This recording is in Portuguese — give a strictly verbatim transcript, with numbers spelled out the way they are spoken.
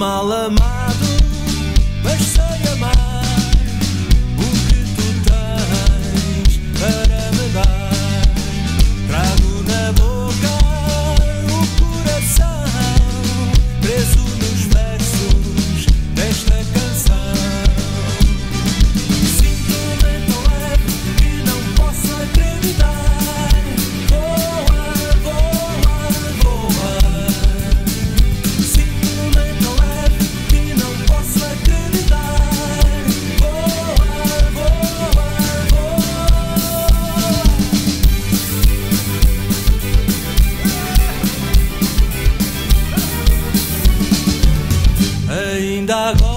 mal amado, mas sei amar o que tu tens para me dar. Trago na boca o coração, preso nos versos desta canção. Sinto-me tão leve que não posso acreditar. Voa, voa, voa. Sinto-me tão leve que não posso acreditar. Voa, voa, voa. Ainda agora